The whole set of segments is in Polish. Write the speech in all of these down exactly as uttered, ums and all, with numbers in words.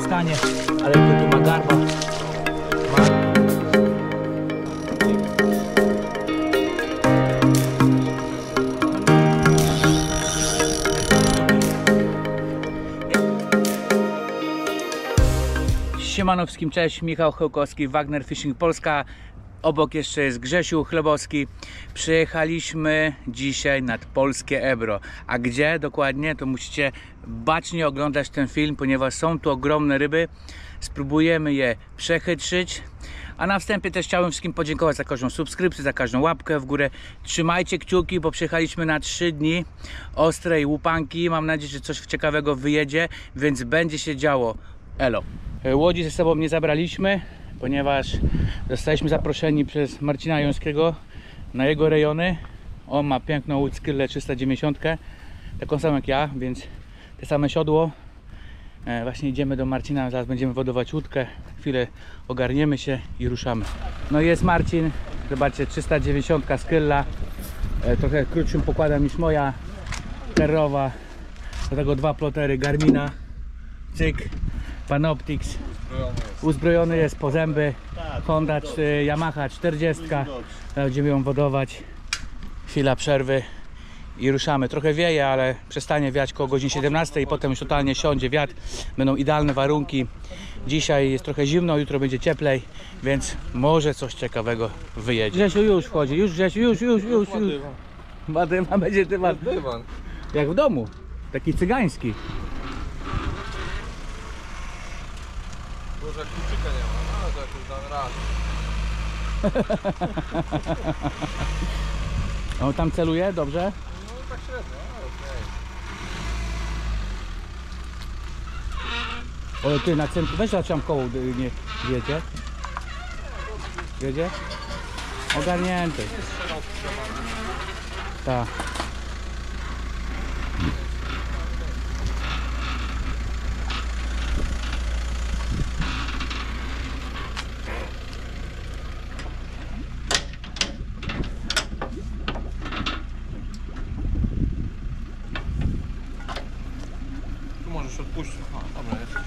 stanie, ale kto tu ma garba. Siemanowskim, cześć, Michał Chełkowski, Wagner Fishing Polska. Obok jeszcze jest Grzesiu Chlebowski. Przyjechaliśmy dzisiaj nad polskie Ebro. A gdzie dokładnie, to musicie bacznie oglądać ten film, ponieważ są tu ogromne ryby. Spróbujemy je przechytrzyć. A na wstępie też chciałbym wszystkim podziękować za każdą subskrypcję, za każdą łapkę w górę. Trzymajcie kciuki, bo przyjechaliśmy na trzy dni ostrej łupanki. Mam nadzieję, że coś ciekawego wyjedzie, więc będzie się działo. Elo. Łodzi ze sobą nie zabraliśmy, ponieważ zostaliśmy zaproszeni przez Marcina Jońskiego na jego rejony. On ma piękną łódź Skille trzysta dziewięćdziesiąt, taką samą jak ja, więc te same siodło. E, właśnie idziemy do Marcina, zaraz będziemy wodować łódkę, chwilę ogarniemy się i ruszamy. No i jest Marcin, zobaczcie, trzysta dziewięćdziesiąt Skilla, e, trochę krótszym pokładem niż moja terrowa, do tego dwa plotery Garmina, cyk, Panoptix, uzbrojony jest po zęby, Honda czy Yamaha czterdzieści, będziemy ją wodować, chwila przerwy i ruszamy. Trochę wieje, ale przestanie wiać koło godziny siedemnastej i potem już totalnie siądzie wiatr, będą idealne warunki. Dzisiaj jest trochę zimno, jutro będzie cieplej, więc może coś ciekawego wyjedzie. Grzesiu już wchodzi, już Grzesiu, już, już, już, już. Badyma będzie dywan. Jak w domu, taki cygański. Może kluczyka nie ma, ale to jakoś damy radę. On tam celuje, dobrze? No tak średnio, ale okej. O, ty na centrum, weź zacząłem koło, nie wiecie? Wiedzie? Ogarnięty. Tak. Możesz odpuścić. A, dobra, jesteś.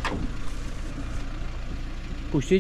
Puścić?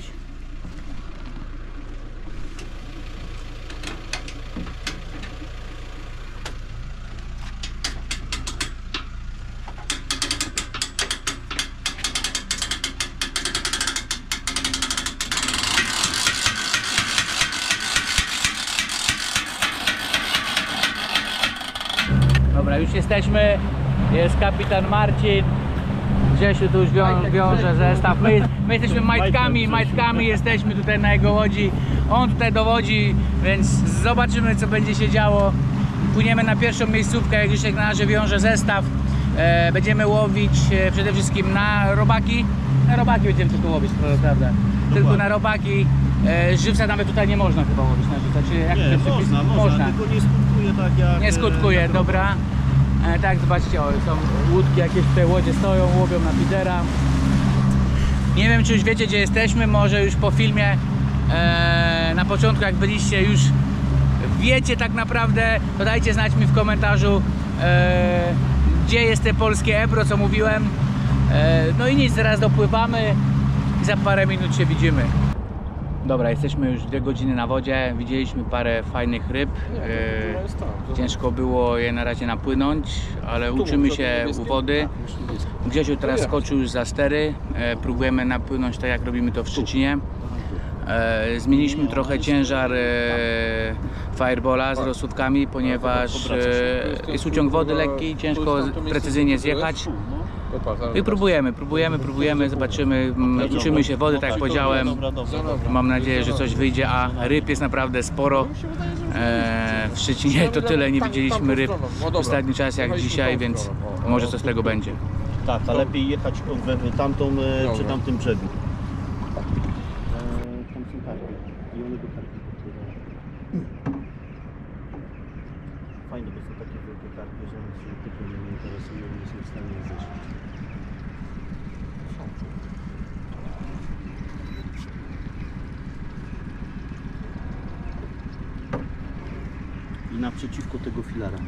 Dobra, już jesteśmy. Jest kapitan Marcin. Grzesiu tu już wią, wiąże zestaw. My, my jesteśmy majtkami, majtkami jesteśmy tutaj na jego łodzi. On tutaj dowodzi, więc zobaczymy, co będzie się działo. Płyniemy na pierwszą miejscówkę, jak Grzesiek na razie wiąże zestaw. E, będziemy łowić e, przede wszystkim na robaki. Na robaki będziemy tylko łowić, prawda? Tylko na robaki. E, żywca nawet tutaj nie można chyba łowić na żywca. Czy jak nie, można, można, można, tylko nie skutkuje tak jak... Nie skutkuje, dobra. E, tak, zobaczcie, o, są łódki, jakieś tutaj łodzie stoją, łowią na fidera. Nie wiem, czy już wiecie, gdzie jesteśmy, może już po filmie e, na początku, jak byliście, już wiecie tak naprawdę, to dajcie znać mi w komentarzu, e, gdzie jest te polskie Ebro, co mówiłem. E, no i nic, zaraz dopływamy i za parę minut się widzimy. Dobra, jesteśmy już dwie godziny na wodzie, widzieliśmy parę fajnych ryb. E, ciężko było je na razie napłynąć, ale uczymy się u wody. Grzesiu teraz skoczył już za stery, e, próbujemy napłynąć tak jak robimy to w Szczecinie. E, zmieniliśmy trochę ciężar e, Firebola z rozsłówkami, ponieważ e, jest uciąg wody lekki, ciężko precyzyjnie zjechać. I próbujemy, próbujemy, próbujemy, zobaczymy, uczymy się wody, tak jak powiedziałem. Mam nadzieję, że coś wyjdzie, a ryb jest naprawdę sporo. E, w Szczecinie to tyle, nie widzieliśmy ryb w ostatni czas jak dzisiaj, więc może coś z tego będzie. Tak, a lepiej jechać w tamtą czy tamtym brzegu. Tam są karpie i one do karpi podpływają. Fajne, bo są takie wielkie karpie, że one się tylko nie interesują, nie są w stanie zejść. I naprzeciwko tego filara.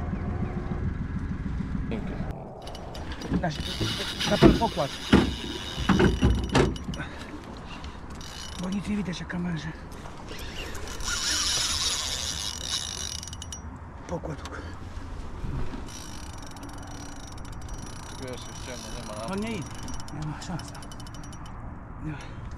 Na ten pokład. Bo nic nie widać na kamerze. Pokładówka. Wiesz, jest ciemno, nie ma On lampy. nie idzie. Nie ma szans. Nie.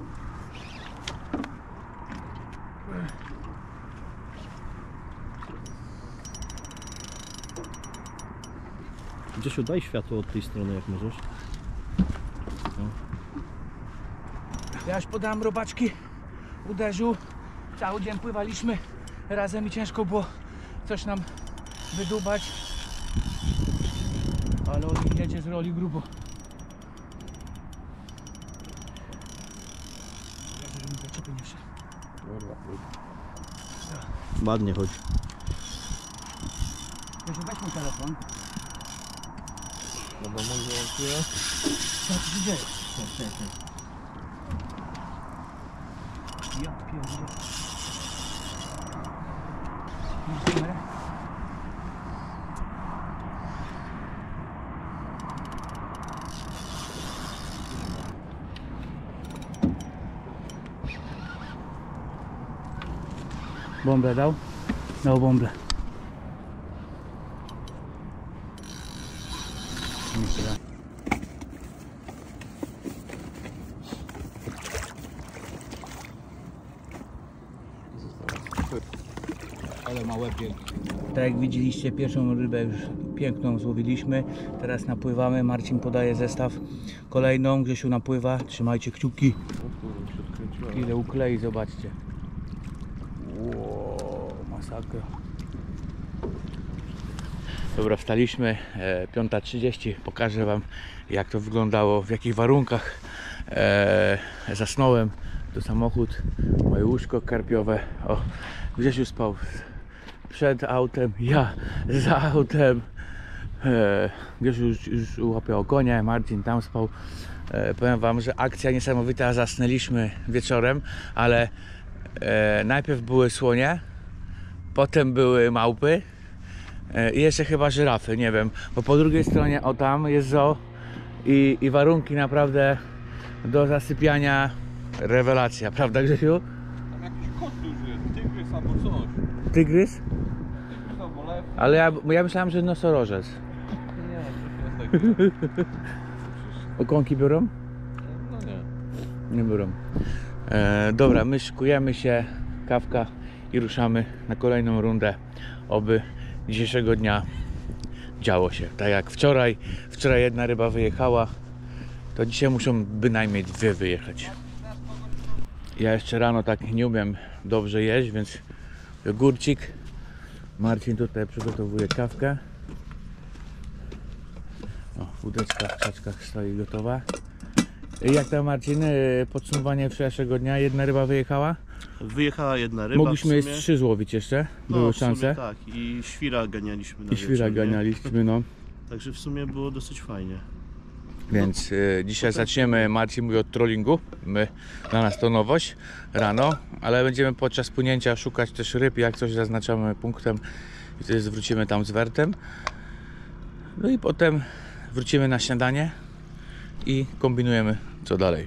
Grzesiu, daj światło od tej strony, jak możesz. Ja już podałem robaczki. Uderzył. Cały dzień pływaliśmy razem i ciężko było coś nam wydubać. Ale on jedzie z roli grubo. Ja żeby mi zaczepy nie wszedł. Ładnie chodzi. Wiesz, weź mój telefon. Dobra, mój wyłączyłem. Co tu się dzieje? Ja pierdzielę. Masz kamerę? Bombę dał? Dał bombę. Nie się da. Ale ma łeb wielki. Tak jak widzieliście, pierwszą rybę już piękną złowiliśmy. Teraz napływamy. Marcin podaje zestaw. Kolejną. Grzesiu napływa. Trzymajcie kciuki. Ile uklei, zobaczcie. Wow, masakra. Dobra, wstaliśmy. E, piąta trzydzieści. Pokażę wam, jak to wyglądało, w jakich warunkach e, zasnąłem. To samochód, moje łóżko karpiowe. O, Grzesiu spał przed autem, ja za autem. E, Grzesiu już, już łapiał konia, Marcin tam spał. E, powiem wam, że akcja niesamowita. Zasnęliśmy wieczorem, ale e, najpierw były słonie, potem były małpy e, i jeszcze chyba żyrafy, nie wiem, bo po drugiej stronie, o tam jest zoo i, i warunki naprawdę do zasypiania rewelacja, prawda Grzesiu? Tam jakiś kot duży jest, tygrys albo coś. Tygrys? Tygrys albo lew. Ale ja, ja myślałem, że nosorożec. Nie, to jest taki. Okonki biorą? No nie. Nie biorą. E, dobra, my szykujemy się, kawka i ruszamy na kolejną rundę. Oby dzisiejszego dnia działo się. Tak jak wczoraj, wczoraj jedna ryba wyjechała, to dzisiaj muszą bynajmniej dwie wyjechać. Ja jeszcze rano tak nie umiem dobrze jeść, więc jogurcik. Marcin tutaj przygotowuje kawkę. O, wódeczka w krzaczkach stoi gotowa. Jak tam Marcin, podsumowanie wczorajszego dnia? Jedna ryba wyjechała? Wyjechała jedna ryba. Mogliśmy w sumie. trzy złowić jeszcze, były No, w sumie szanse. tak, i świra ganialiśmy na I świra wieczór, nie? ganialiśmy, no. Także w sumie było dosyć fajnie. Więc y, dzisiaj zaczniemy, Marcin mówi o trollingu. My, dla nas to nowość rano, ale będziemy podczas płynięcia szukać też ryb, jak coś zaznaczamy punktem i wtedy zwrócimy tam z wertem. No i potem wrócimy na śniadanie i kombinujemy co dalej.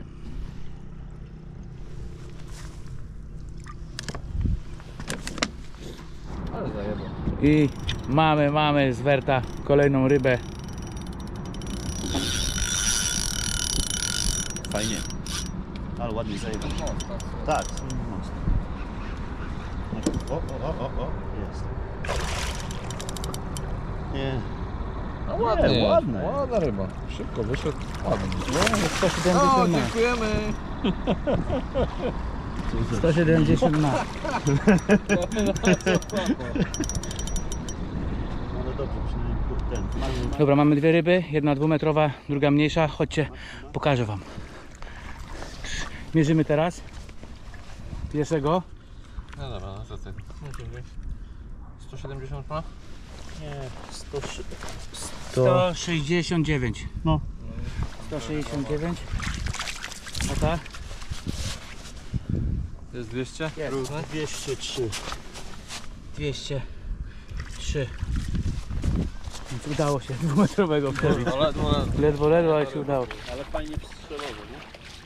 Ale zajebał. I mamy, mamy z werta kolejną rybę. Fajnie. Ale ładnie zajebał. Tak, słynny most. O, o, o, o, o, jest. Nie. No ładnie, Nie, ładne. ładna ryba. Szybko wyszedł, ładnie. sto siedemdziesiąt O, ma. dziękujemy. sto siedemdziesiąt ma. Ale dobrze, przynajmniej ten. Mamy, Dobra, mamy dwie ryby, jedna dwumetrowa, druga mniejsza. Chodźcie, pokażę wam. Mierzymy teraz pierwszego. No dobra, no co ty? sto siedemdziesiąt ma? nie, sto trzy. sto sześćdziesiąt dziewięć. No. sto sześćdziesiąt dziewięć. A ta? Jest dwieście? Jest. Różne? dwieście trzy. dwieście trzy. udało się dwumetrowego przebić. No, ledwo, ledwo. Ledwo, ledwo, ale się udało. Ale fajnie strzelowo, nie?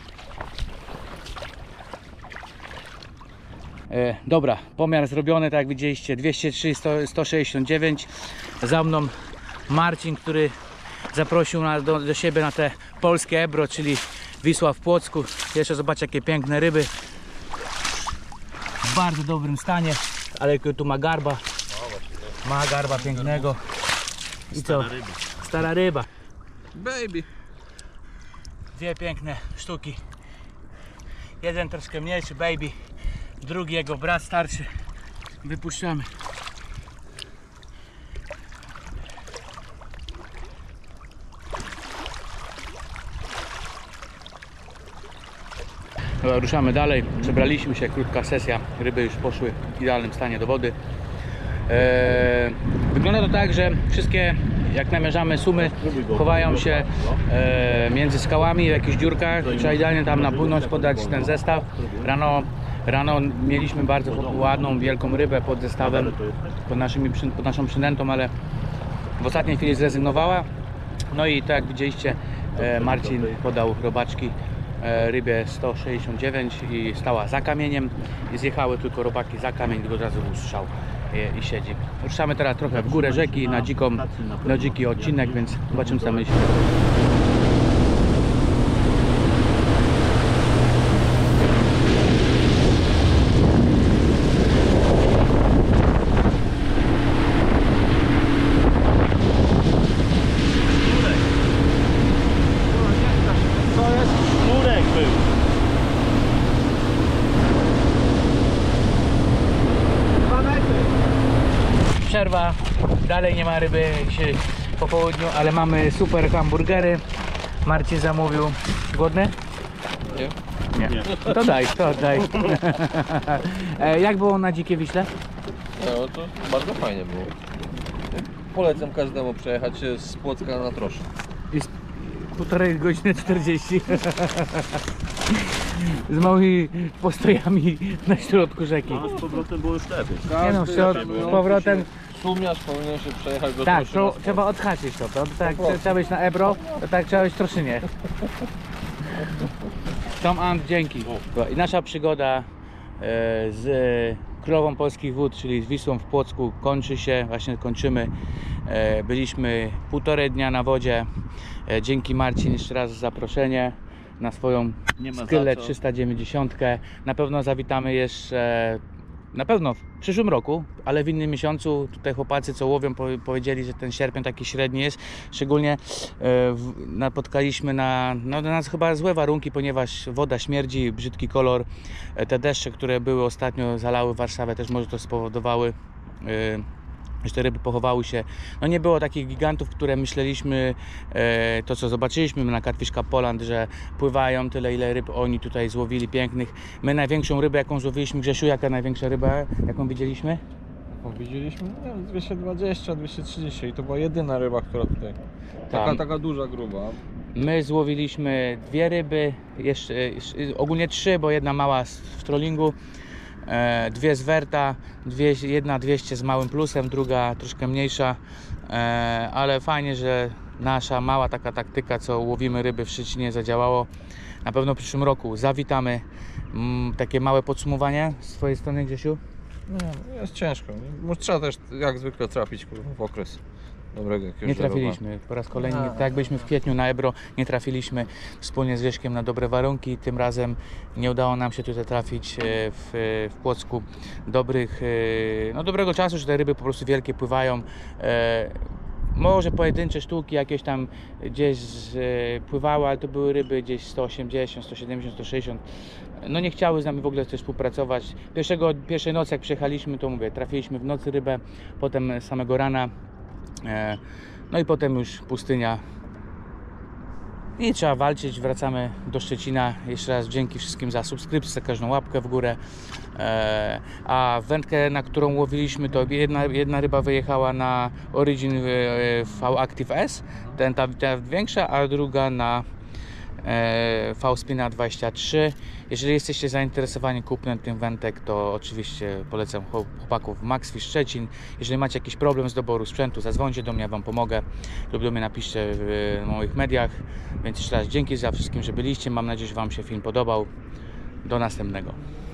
E, dobra, pomiar zrobiony, tak jak widzieliście, dwieście trzy, sto sześćdziesiąt dziewięć. Za mną Marcin, który zaprosił nas do, do siebie na te polskie Ebro, czyli Wisła w Płocku. Jeszcze zobaczcie, jakie piękne ryby. W bardzo dobrym stanie, ale tu ma garba. Ma garba pięknego. I co? Stara ryba. Stara ryba. Baby. Dwie piękne sztuki. Jeden troszkę mniejszy, baby. Drugi jego brat starszy. Wypuszczamy. Dobra, ruszamy dalej. Przebraliśmy się, krótka sesja. Ryby już poszły w idealnym stanie do wody. Eee, wygląda to tak, że wszystkie, jak namierzamy sumy, chowają się e, między skałami w jakichś dziurkach. Trzeba idealnie tam napłynąć, podać ten zestaw. Rano, rano mieliśmy bardzo ładną, wielką rybę pod zestawem, pod, naszymi, pod naszą przynętą, ale w ostatniej chwili zrezygnowała. No i tak jak widzieliście, e, Marcin podał robaczki e, rybie sto sześćdziesiąt dziewięć i stała za kamieniem i zjechały tylko robaki za kamień, tylko od razu był strzał i, i siedzi. Ruszamy teraz trochę w górę rzeki na, dziką, na dziki odcinek, więc zobaczymy, co tam myśli. To jest sznurek był. Przerwa, dalej nie ma ryby dzisiaj po południu, ale mamy super hamburgery. Marcin zamówił. Głodny? Nie. Nie. Nie. To daj, to daj. E, Jak było na Dzikiej Wiśle? No to bardzo fajnie było. Polecam każdemu przejechać się z Płocka na Trosze. Jest półtorej godziny czterdzieści. Z małymi postojami na środku rzeki. A z powrotem było już lepiej. Nie no, w środ- z powrotem. Sumiarz powinien się przejechać do Tak, Troszy to na sport. trzeba odhaczyć to. to tak, Po prostu. trzeba być na Ebro, to tak trzeba być w Troszynie. Tom Ant, dzięki. I nasza przygoda e, z królową polskich wód, czyli z Wisłą w Płocku, kończy się, właśnie kończymy. E, byliśmy półtorej dnia na wodzie. E, dzięki Marcin jeszcze raz za zaproszenie na swoją Nie ma Skylę za co. trzysta dziewięćdziesiąt. Na pewno zawitamy jeszcze, na pewno w przyszłym roku, ale w innym miesiącu. Tutaj chłopacy, co łowią, po- powiedzieli, że ten sierpień taki średni jest. Szczególnie e, w, napotkaliśmy na, no, na nas chyba złe warunki, ponieważ woda śmierdzi, brzydki kolor. E, te deszcze, które były ostatnio, zalały Warszawę, też może to spowodowały. E, że te ryby pochowały się. No nie było takich gigantów, które myśleliśmy, e, to co zobaczyliśmy na Catfish Cup Poland, że pływają tyle, ile ryb oni tutaj złowili pięknych. My największą rybę, jaką złowiliśmy, Grzesiu, jaka największa ryba, jaką widzieliśmy? No, widzieliśmy, nie wiem, dwieście dwadzieścia, dwieście trzydzieści i to była jedyna ryba, która tutaj, taka, Tam. taka duża, gruba. My złowiliśmy dwie ryby, jeszcze, jeszcze ogólnie trzy, bo jedna mała z- w trollingu, e, dwie z Werta, dwie, jedna dwieście z małym plusem, druga troszkę mniejsza, e, ale fajnie, że nasza mała taka taktyka, co łowimy ryby w Szczecinie, zadziałało. Na pewno w przyszłym roku zawitamy. Mm, takie małe podsumowanie z twojej strony, Grzesiu? Nie, jest ciężko. nie? Może trzeba też jak zwykle trafić kurwa, w okres dobrego jakiegoś Nie żerowania. trafiliśmy po raz kolejny, A, tak jak byliśmy w kwietniu na Ebro, nie trafiliśmy wspólnie z Grześkiem na dobre warunki. Tym razem nie udało nam się tutaj trafić e, w, w Płocku dobrych, e, no dobrego czasu, że te ryby po prostu wielkie pływają. E, Może pojedyncze sztuki jakieś tam gdzieś e, pływały, ale to były ryby gdzieś sto osiemdziesiąt, sto siedemdziesiąt, sto sześćdziesiąt. No nie chciały z nami w ogóle też współpracować. Pierwszego, pierwszej nocy jak przyjechaliśmy, to mówię, trafiliśmy w nocy rybę, potem z samego rana. E, No i potem już pustynia. I trzeba walczyć, wracamy do Szczecina. Jeszcze raz dzięki wszystkim za subskrypcję, za każdą łapkę w górę. E, a wędkę, na którą łowiliśmy, to jedna, jedna ryba wyjechała na Origin e, V Active S, ten, ta, ta większa, a druga na e, V-Spina dwadzieścia trzy. Jeżeli jesteście zainteresowani kupnem tym wędek, to oczywiście polecam chłopaków Maxfish Szczecin. Jeżeli macie jakiś problem z doboru sprzętu, zadzwońcie do mnie, ja Wam pomogę lub do mnie napiszcie w moich mediach. Więc jeszcze raz dzięki za wszystkim, że byliście. Mam nadzieję, że Wam się film podobał. Do następnego.